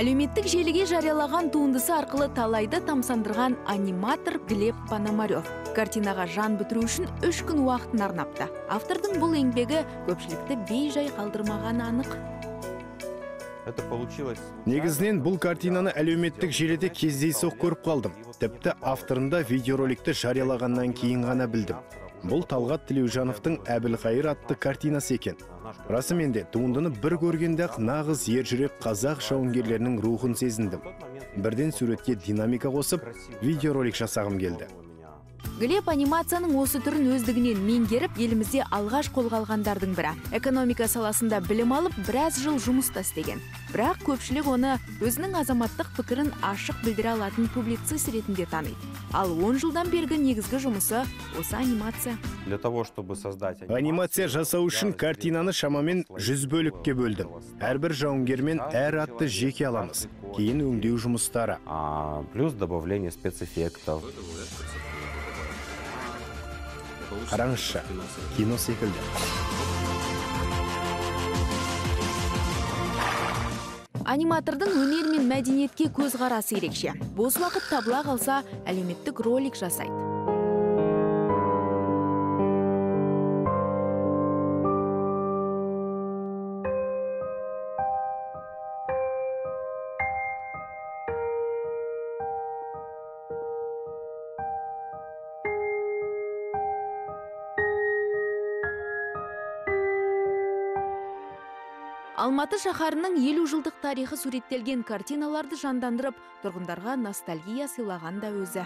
Әлеуметтік желіге жариялаған туындысы арқылы талайды тамсандырған аниматор Глеб Пономарев картинаға жан бітіру үшін 3 күн уақытын арнапты. Автордың бұл еңбегі көпшілікті бей-жай қалдырмағаны анық. Негізінен бұл картинаны әлеуметтік желіде кездейсоқ көріп қалдым. Тіпті авторында видеороликті жариялағаннан кейін ғана білдім. Бұл Талғат Тілеужановтың Әбілқайыр атты картинасы екен. Расымен де туындыны бір көргенде-ақ нағыз ержүрек қазақ жауынгерлерінің рухын сезіндім. Бірден суретке динамика қосып, видеоролик жасағым келді. Глеб анимацияның осы түрін өздігінен меңгеріп, елімізде алғаш қолға алғандардың бірі. Экономика саласында білім алып, біраз жыл жұмыста істеген. Бірақ көпшілік оны өзінің азаматтық пікірін ашық білдіре алатын публицист ретінде таниды. Ал 10 жылдан бергі негізгі жұмысы осы анимация. Анимация жасау үшін картинаны шамамен 100 бөлікке бөлдім. Әрбір жауынгермен әр атты жеке аламыз. Кейін өңдеу жұмыстары. Плюс добавление спецэффектов. Қараңызшы, кино секілді. Аниматордың өнер мен мәдениетке көзқарасы ерекше. Бос уақыт табыла қалса, әлеуметтік ролик жасайды. Алматы шаһарының 50 жылдық тарихы суреттелген картиналарды жандандырып, тұрғындарға ностальгия сыйлаған да өзі.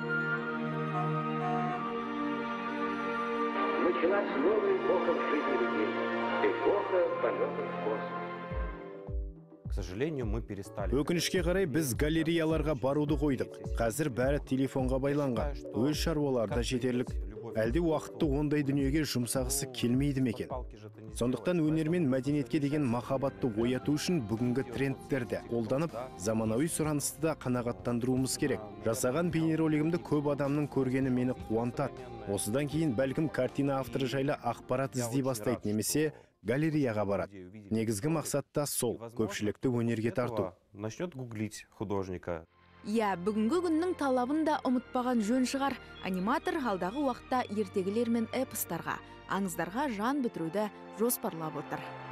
Началась новая эпоха в жизни людей. Эпоха полетов в космос. К сожалению, мы перестали. Өкінішке қарай біз галереяларға баруды қойдық. Қазір бәрі телефонға байланған. Өз шаруаларда жетерлік. Әлде уақытты ондай дүниеге жұмсағысы келмейді ме екен? Сондықтан өнер мен мәдениетке деген махаббатты ояту үшін бүгінгі трендтерді қолданып, заманауи сұранысты да қанағаттандыруымыз керек. Жасаған бейнеролигімді көп адамның көргені мені қуантады. Осыдан кейін бәлкім картина авторы жайлы ақпарат іздей бастайды немесе галереяға барады. Негізгі мақсат та сол, көпшілікті өнерге тарту. Начнет гуглить художника. Бүгінгі күннің талабын да ұмытпаған жөн шығар. Аниматор алдағы уақытта ертегілер мен эпостарға, аңыздарға жан бітіруді жоспарлап отыр.